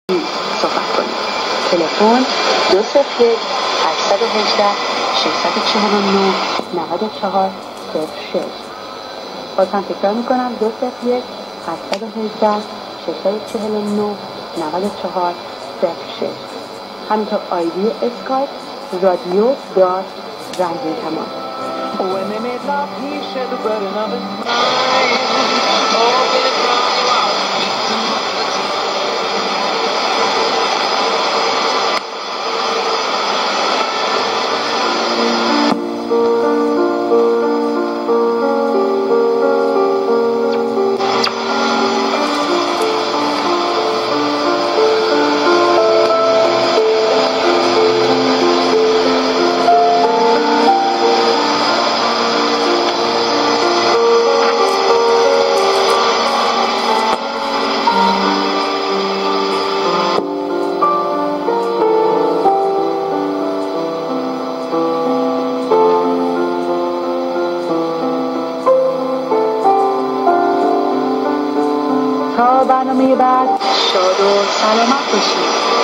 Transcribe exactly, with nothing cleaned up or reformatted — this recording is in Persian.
صحبت کنید. تلفن دو صفر یک هشت یک هشت شش چهار نه نه چهار صفر شش. باز هم تکرار میکنم دو صفر یک هشت یک هشت شش چهار نه نه چهار صفر شش. همینطور آیدی اسکایپ رادیو دات رنگین کمان. When they made love, he shed the burden of his mind. Oh, will it drown you out? Beat him up the تا برنامه بعد شاد و سلامت باشید.